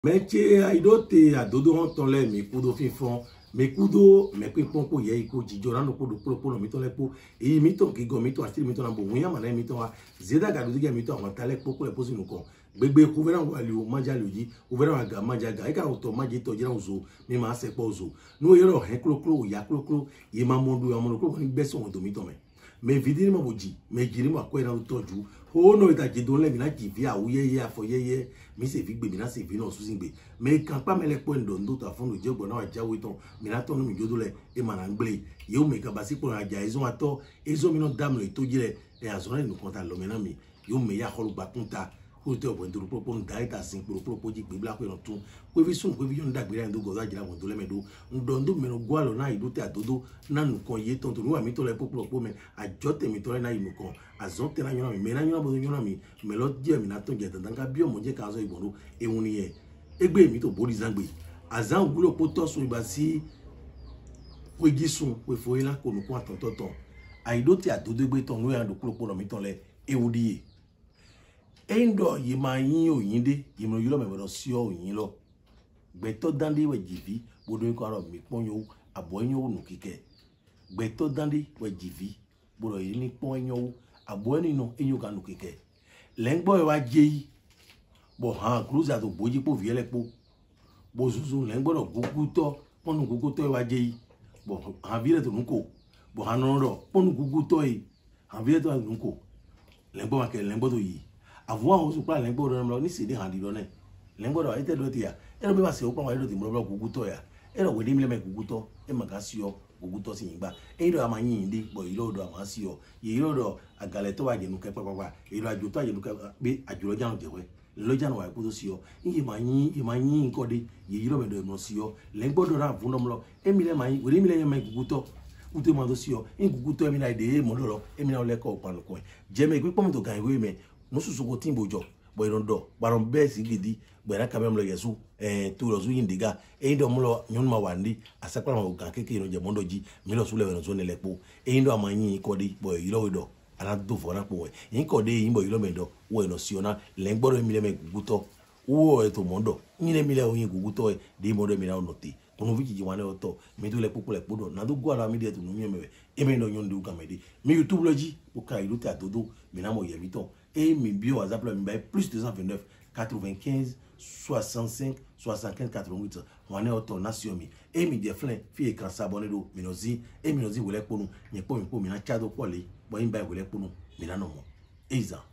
Mais que ayidoté adodo on tole mi kudo fifon me kudo me pipon ko ye ko jijora no kudo pro mi tole po e mi ton ki go mi to astri mi to na bo wọn ma na mi to wa zeda ga do ge mi to àwọn tale po ko le po sinu ko gbegbe ku vera wa li o maja loji o vera wa ga maja ga e ka o to maje to jira ozo mi ma se po ozo no yero he klo ya klo ye ma mondu amono klo ni gbe so won do mi to me vidi ni mo boji me jiri mo ko ina toju o no ita jido le mi na ji vi awuyeye afoyeye mi se fi gbe mi na se fi no su singbe me kan pa mele po ndo ndo ta fun lo je gbo na wa jawo itan mi na to nu mi jodo le e ma na ngble ye o me kan ba si po aja ezo ato ezo mi no dam le to jire e azona ni kon ta lo mi na mi yo me ya kholu gba kunta o te o nduru popo nda ita sin popo ji gbe bla ko tun ko vi sun ko vi yon dagbere ndo go za jira won do le medo ndo me no gwa lo na ayidoté adodo na nu kon ye ton to ni wa mi to le popo me ajote mi to le na inu kon azonte na yon mi me na yon bo yon mi me lo je mi na ton je dandan ka bi o mo je ka zo ibonu ehun ni ye egbe mi to bori zangbe azan gulo po to so iba si we gisun we fo ila ko nu ko atontoton ayidoté adodo gbe ton no ya do popo mi ton le ewudiye endo yi ma yin oyin de yi mo yulo me bodo si oyin lo gbe to dande we jivi bodo ko aro mi pon yo abo yin o nu kike gbe to dande we jivi bodo yi ni pon yin o abo ni no yin ka nu kike le ngbo wa je yi bo han cruiser to boji po viele po bo zuzu le ngbo do gugu to ponu gugu to wa je yi bo han viele to nko bo han no ro ponu gugu to yi han viele to nko le ngbo ma ke le ngbo to yi avoir on se prend l'engbo do ni se de handi do ne l'engbo do ite do ti ya e lo be ba se o pa wa do ti mo lo guguto ya e lo we de mi le me guguto e ma ga si o guguto si yinba e do ama yin de bo ilo do ama si o ye ilo do agale to wa je nu ke papa e lo ajo to aje nu ke be ajo janu je we lo janu wa ku to si o yi ma yin nko de ye ilo me do mo si o l'engbo do ra fun do mo lo e mi le ma yin we de mi le yan me guguto ute ma do si o in guguto e mi na de mo lo e mi na le ko panu ko je me pe pomo to gan iwe me no susugo timbo jo boy rondo baron besi gidi gbera kamem lo yesu to lo zu yindiga ndo mulo nyun ma wandi asakwa ma ugan keke no je mondo ji mi lo sule no zo ne lepo ndo amanyi ko di boy yilo do ala do fona po yin ko de yin boy yilo mendo wo no siona le ngboro mi le me guguto wo e to mondo yin le mi le oyin guguto de mondo mi na onoti kono viji ji wane oto mi to le popo le podo na do go ala mi de to no mi mewe e me no nyon de ugamedi mi youtube lo ji o ka ayidoté adodo mi na mo ye mi to et mes bio WhatsApp plus 229 95 65 75 88 on est auto nation mi et mi de flin fi écran s'abonner do minozi et minozi wele ponu mi po mi na chado pole bo yin ba wele ponu mi na no mo eiza